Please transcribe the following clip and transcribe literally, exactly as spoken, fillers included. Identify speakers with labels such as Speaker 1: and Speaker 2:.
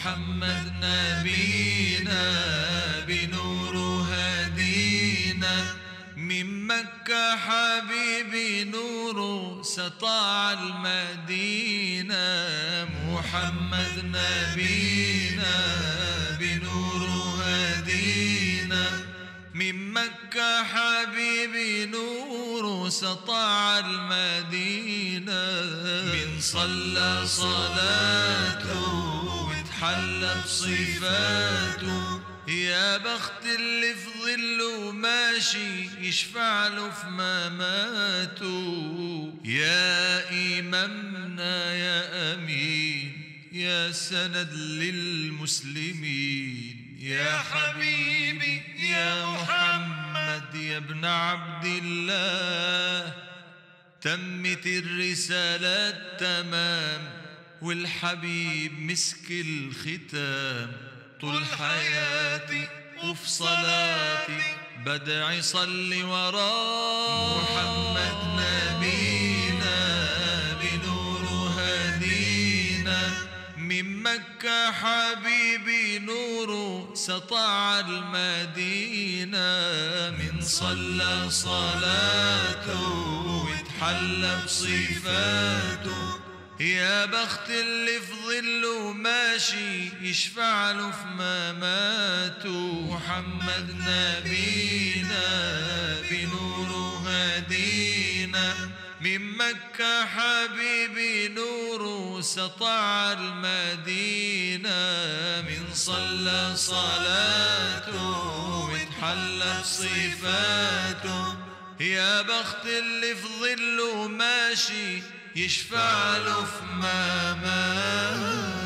Speaker 1: محمد نبينا بنور هدينا، من مكة حبيبي نور سطاع المدينة. محمد نبينا بنور هدينا، من مكة حبيبي نور سطاع المدينة. من صلى صلاته وتحلى بصفاته، يا بخت اللي في ظله ماشي يشفع له في مماته. يا إمامنا يا أمين يا سند للمسلمين، يا حبيبي يا محمد يا ابن عبد الله. تمت الرسالة تمام والحبيب مسك الختام، طول حياتي وفي صلاتي بدعي صلي وراه. محمد نبينا بنور هدينا، من مكة حبيبي نور سطاع المدينة. من صلى صلاته وتحلى بصفاته، يا بخت اللي في ظله ماشي يشفع له في مماته. محمد نبينا بنور هدينا، من مكة حبيبي نور سطاع المدينة. من صلى صلاته وتحلى بصفاته، يا بخت اللي في ظله ماشي يشفع له في مماته.